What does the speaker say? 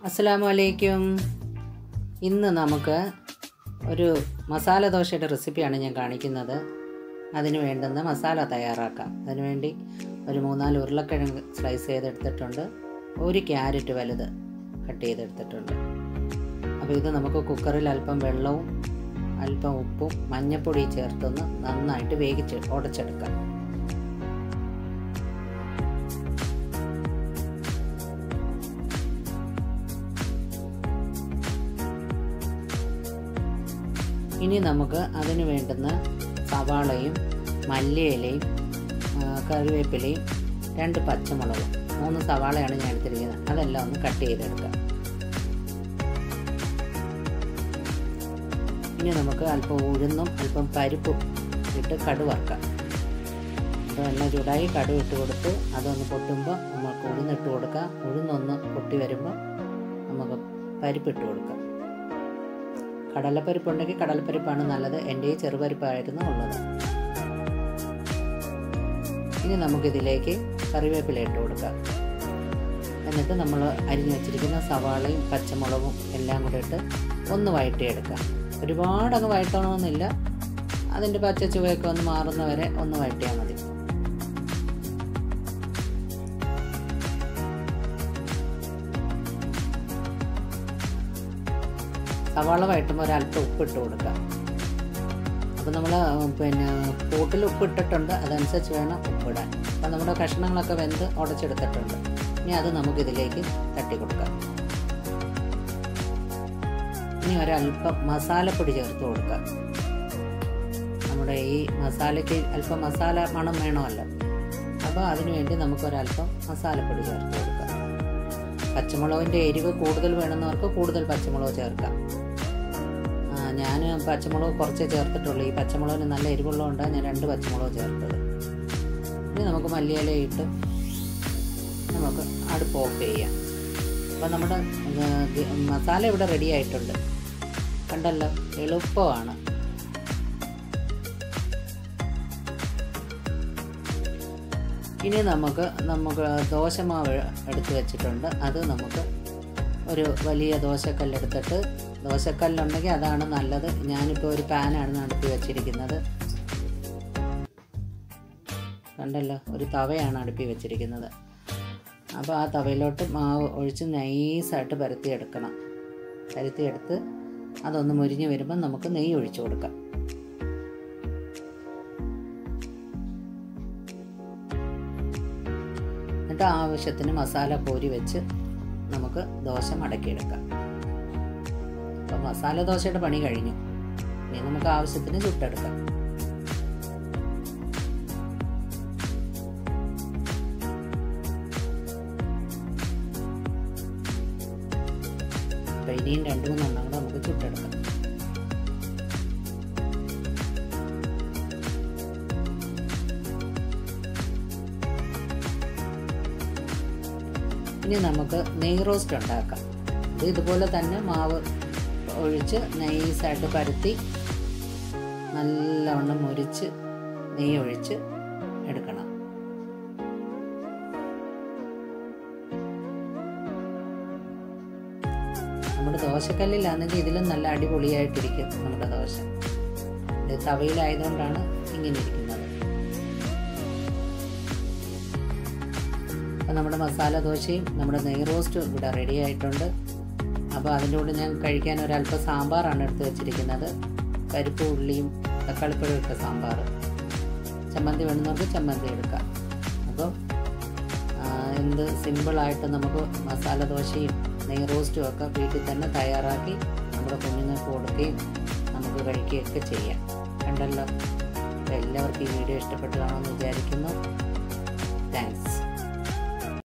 അസ്സലാമു അലൈക്കും. ഇന്ന് നമുക്ക് ഒരു മസാല ദോശയുടെ റെസിപ്പിയാണ് ഞാൻ കാണിക്കുന്നത്. അതിന് വേണ്ടുന്ന മസാല തയ്യാറാക്കാം. അതിനുവേണ്ടി ഒരു 3-4 ഉരുളക്കിഴങ്ങ് സ്ലൈസ് ചെയ്തെടുത്തിട്ടുണ്ട്. ഒരു ക്യാരറ്റ് വലുത് കട്ട് ചെയ്തെടുത്തിട്ടുണ്ട്. അപ്പോൾ ഇത് നമുക്ക് കുക്കറിൽ അല്പം വെള്ളവും അല്പം ഉപ്പും മഞ്ഞൾപ്പൊടി ചേർത്തൊന്ന് നന്നായിട്ട് വേവിച്ച് ഉടച്ചെടുക്കാം. ഇനി നമുക്ക് അതിന് വേണ്ടുന്ന സവാളയും മല്ലിയിലയും കറിവേപ്പിലയും 2 പച്ചമുളകും 3 സവാളയാണ് ഞാൻ എടുത്തിരിക്കുന്നത്. അതെല്ലാം ഒന്ന് കട്ട് ചെയ്തെടുക്കാം. ഇനി നമുക്ക് അല്പം ഉഴുന്നും അല്പം പരിപ്പും ഇട്ട് കടുക് വറുക്കാം. അപ്പോൾ എണ്ണ ചൂടായി കടുക് ഇട്ട് കൊടുത്ത് അതൊന്ന് പൊട്ടുമ്പോൾ നമുക്ക് ഉഴുന്നിട്ട് കൊടുക്കാം. ഉഴുന്നൊന്ന് പൊട്ടി വരുമ്പോൾ നമുക്ക് പരിപ്പിട്ട് കൊടുക്കാം. കടലപ്പരിപ്പുണ്ടെങ്കിൽ കടലപ്പരിപ്പാണ് നല്ലത്. എൻ്റെ ഈ ചെറുപരിപ്പായിരുന്നു ഉള്ളത്. ഇനി നമുക്കിതിലേക്ക് കറിവേപ്പില ഇട്ട് കൊടുക്കാം. എന്നിട്ട് നമ്മൾ അരിഞ്ഞു വെച്ചിരിക്കുന്ന സവാളയും പച്ചമുളകും എല്ലാം കൂടെ ഇട്ട് ഒന്ന് വഴറ്റിയെടുക്കാം. ഒരുപാടങ്ങ് വഴറ്റണമെന്നില്ല. അതിൻ്റെ പച്ച ചുവയൊക്കെ ഒന്ന് മാറുന്നവരെ ഒന്ന് വഴറ്റിയാൽ മതി. സവാള വഴറ്റുമ്പോൾ ഒരല്പം ഉപ്പിട്ട് കൊടുക്കാം. അപ്പോൾ നമ്മൾ കൂട്ടിൽ ഉപ്പിട്ടിട്ടുണ്ട്, അതനുസരിച്ച് വേണം ഉപ്പിടാൻ. അപ്പോൾ നമ്മുടെ കഷ്ണങ്ങളൊക്കെ വെന്ത് ഉടച്ചെടുത്തിട്ടുണ്ട്. ഇനി അത് നമുക്കിതിലേക്ക് തട്ടി കൊടുക്കാം. ഇനി ഒരല്പം മസാലപ്പൊടി ചേർത്ത് കൊടുക്കാം. നമ്മുടെ ഈ മസാലയ്ക്ക് അല്പം മസാല മണം വേണമല്ലോ. അപ്പോൾ അതിനുവേണ്ടി നമുക്കൊരല്പം മസാലപ്പൊടി ചേർത്ത് കൊടുക്കാം. പച്ചമുളകിൻ്റെ എരിവ് കൂടുതൽ വേണമെന്നവർക്ക് കൂടുതൽ പച്ചമുളക് ചേർക്കാം. ഞാൻ പച്ചമുളക് കുറച്ചേ ചേർത്തിട്ടുള്ളൂ. ഈ പച്ചമുളകിന് നല്ല എരിവുള്ളതുകൊണ്ടാണ് ഞാൻ 2 പച്ചമുളക് ചേർത്തത്. ഇനി നമുക്ക് മല്ലിയില ഇട്ട് നമുക്ക് അടുപ്പ് ഓഫ് ചെയ്യാം. അപ്പോൾ നമ്മുടെ മസാല ഇവിടെ റെഡി ആയിട്ടുണ്ട്. കണ്ടല്ലോ, എളുപ്പമാണ്. ഇനി നമുക്ക് ദോശമാവ് എടുത്ത് വെച്ചിട്ടുണ്ട്. അത് നമുക്ക് ഒരു വലിയ ദോശക്കല്ലെടുത്തിട്ട്, ദോശക്കല്ലുണ്ടെങ്കിൽ അതാണ് നല്ലത്. ഞാനിപ്പോൾ ഒരു പാനാണ് നടത്തി വെച്ചിരിക്കുന്നത്. കണ്ടല്ലോ, ഒരു തവയാണ് അടുപ്പി വെച്ചിരിക്കുന്നത്. അപ്പോൾ ആ തവയിലോട്ട് മാവ് ഒഴിച്ച് നൈസായിട്ട് പരത്തിയെടുക്കണം. പരത്തിയെടുത്ത് അതൊന്ന് മുരിഞ്ഞ് വരുമ്പം നമുക്ക് നെയ്യ് ഒഴിച്ചു കൊടുക്കാം. എന്നിട്ട് ആവശ്യത്തിന് മസാല കോരി വെച്ച് നമുക്ക് ദോശ മടക്കിയെടുക്കാം. അപ്പോൾ മസാല ദോശയുടെ പണി കഴിഞ്ഞു. ഇനി നമുക്ക് ആവശ്യത്തിന് ചുട്ടെടുക്കാം. അപ്പോൾ ഇനിയും 2-3 എണ്ണം കൂടെ നമുക്ക് ചുട്ടെടുക്കാം. ഇനി നമുക്ക് നെയ് റോസ്റ്റ് ഉണ്ടാക്കാം. ഇതുപോലെ തന്നെ മാവ് ഒഴിച്ച് നൈസായിട്ട് പരത്തി നല്ലവണ്ണം മുരിച്ച് നെയ്യ് ഒഴിച്ച് എടുക്കണം. നമ്മുടെ ദോശക്കല്ലിലാണെങ്കിൽ ഇതിലും നല്ല അടിപൊളിയായിട്ടിരിക്കും നമ്മുടെ ദോശ. ഇത് തവയിലായതുകൊണ്ടാണ് ഇങ്ങനെ ഇരിക്കുന്നത്. അപ്പോൾ നമ്മുടെ മസാല ദോശയും നമ്മുടെ നെയ് റോസ്റ്റും ഇവിടെ റെഡി ആയിട്ടുണ്ട്. അപ്പോൾ അതിൻ്റെ കൂടെ ഞാൻ കഴിക്കാൻ ഒരല്പം സാമ്പാറാണ് എടുത്ത് വെച്ചിരിക്കുന്നത്. പരിപ്പ് ഉള്ളിയും തക്കാളിപ്പഴം ഇട്ട സാമ്പാർ. ചമ്മന്തി വേണമെന്നവർക്ക് ചമ്മന്തി എടുക്കാം. അപ്പം എന്ത് സിമ്പിളായിട്ട് നമുക്ക് മസാല ദോശയും നെയ് റോസ്റ്റും ഒക്കെ വീട്ടിൽ തന്നെ തയ്യാറാക്കി നമ്മുടെ കുഞ്ഞുങ്ങൾക്ക് കൊടുക്കുകയും നമുക്ക് കഴിക്കുകയൊക്കെ ചെയ്യാം. കണ്ടല്ലോ. അപ്പോൾ എല്ലാവർക്കും ഈ വീഡിയോ ഇഷ്ടപ്പെട്ടു കാണുമെന്ന് വിചാരിക്കുന്നു. താങ്ക്സ്.